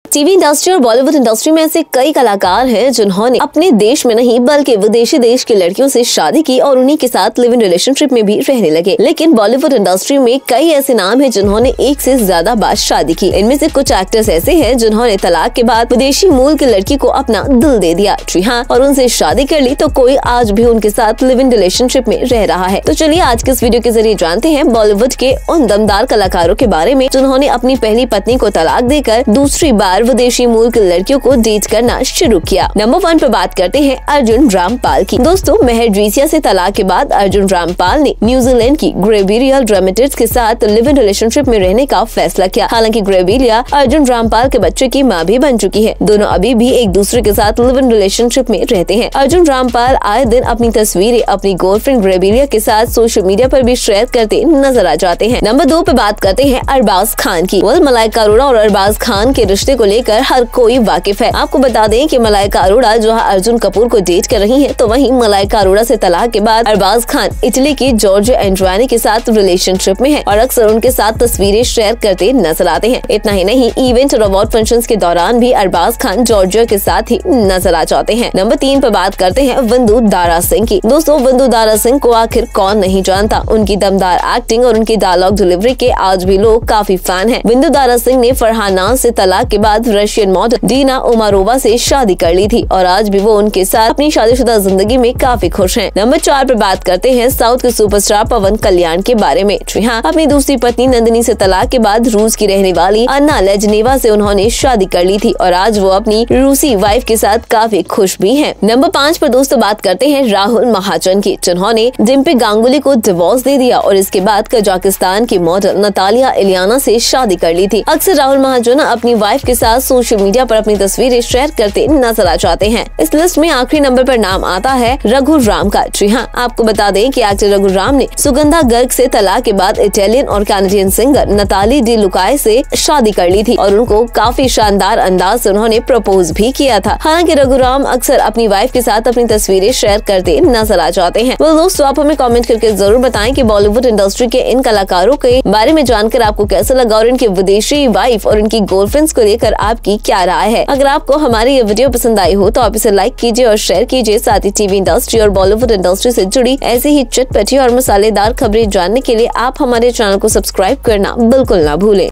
TV industry और Bollywood industry में ऐसे कई कलाकार हैं जिन्होंने अपने देश में नहीं बल्कि विदेशी देश की लड़कियों से शादी की और उन्हीं के साथ लिव इन रिलेशनशिप में भी रहने लगे। लेकिन बॉलीवुड इंडस्ट्री में कई ऐसे नाम हैं जिन्होंने एक से ज्यादा बार शादी की। इनमें से कुछ एक्टर्स ऐसे हैं जिन्होंने तलाक के बाद विदेशी मूल की लड़की को अपना दिल दे दिया, जी हाँ, और उनसे शादी कर ली, तो कोई आज भी उनके साथ लिव इन रिलेशनशिप में रह रहा है। तो चलिए आज के इस वीडियो के जरिए जानते हैं बॉलीवुड के उन दमदार कलाकारों के बारे में जिन्होंने अपनी पहली पत्नी को तलाक देकर दूसरी बार विदेशी मूल की लड़कियों को डेट करना शुरू किया। नंबर 1 पे बात करते हैं अर्जुन रामपाल की। दोस्तों, मेहर ड्रीसिया से तलाक के बाद अर्जुन रामपाल ने न्यूजीलैंड की ग्रेविलिया ड्रामेटिड्स के साथ लिव इन रिलेशनशिप में रहने का फैसला किया। हालांकि ग्रेविलिया अर्जुन रामपाल के बच्चे की मां भी बन चुकी है। दोनों अभी भी एक दूसरे के साथ लिव इन रिलेशनशिप में रहते हैं। अर्जुन रामपाल आए दिन अपनी तस्वीरें अपनी गर्लफ्रेंड ग्रेविलिया के साथ सोशल मीडिया पर भी शेयर करते नजर आ जाते हैं। नंबर 2 पे बात करते हैं अरबाज खान की। मलाइका अरोड़ा और अरबाज खान के रिश्ते को लेकर हर कोई वाकिफ है। आपको बता दें कि मलाइका अरोड़ा जो अर्जुन कपूर को डेट कर रही हैं, तो वहीं मलाइका अरोड़ा से तलाक के बाद अरबाज खान इटली की जॉर्जियो एंड्रानी के साथ रिलेशनशिप में है और अक्सर उनके साथ तस्वीरें शेयर करते नजर आते हैं। इतना ही नहीं, इवेंट और अवार्ड फंक्शंस के दौरान भी अरबाज खान जॉर्जियो के साथ ही नजर आ जाते हैं। नंबर 3 पर बात करते हैं विंदु दारा सिंह की। दोस्तों, विंदु दारा सिंह को आखिर कौन नहीं जानता। उनकी दमदार एक्टिंग और उनकी डायलॉग डिलीवरी के आज भी लोग काफी फैन हैं। विंदु दारा सिंह ने फरहान नाज से तलाक के बाद रशियन मॉडल डीना उमारोवा से शादी कर ली थी और आज भी वो उनके साथ अपनी शादीशुदा जिंदगी में काफी खुश हैं। नंबर 4 पर बात करते हैं साउथ के सुपरस्टार पवन कल्याण के बारे में। जी हाँ, अपनी दूसरी पत्नी नंदिनी से तलाक के बाद रूस की रहने वाली अन्ना लेजनेवा से उन्होंने शादी कर ली थी और आज वो अपनी रूसी वाइफ के साथ काफी खुश भी हैं। नंबर 5 पर दोस्तों बात करते हैं राहुल महाजन की, जिन्होंने डिम्पी गांगुली को डिवोर्स दे दिया और इसके बाद कजाकिस्तान की मॉडल नतालिया इलियाना से शादी कर ली थी। अक्सर राहुल महाजन अपनी वाइफ के साथ सोशल मीडिया पर अपनी तस्वीरें शेयर करते नजर आ जाते हैं। इस लिस्ट में आखिरी नंबर पर नाम आता है रघु राम का। जी हाँ, आपको बता दें कि एक्टर रघु राम ने सुगंधा गर्ग से तलाक के बाद इटालियन और कैनेडियन सिंगर नताली डी लुकाई से शादी कर ली थी और उनको काफी शानदार अंदाज से उन्होंने प्रपोज भी किया था। हालांकि रघु राम अक्सर अपनी वाइफ के साथ अपनी तस्वीरें शेयर करते नजर आ जाते हैं। दोस्तों, आप हमें कॉमेंट करके जरूर बताएं कि बॉलीवुड इंडस्ट्री के इन कलाकारों के बारे में जानकर आपको कैसा लगा और इनकी विदेशी वाइफ और इनकी गर्लफ्रेंड्स को लेकर आपकी क्या राय है। अगर आपको हमारी ये वीडियो पसंद आई हो तो आप इसे लाइक कीजिए और शेयर कीजिए। साथ ही टीवी इंडस्ट्री और बॉलीवुड इंडस्ट्री से जुड़ी ऐसी ही चटपटी और मसालेदार खबरें जानने के लिए आप हमारे चैनल को सब्सक्राइब करना बिल्कुल ना भूलें।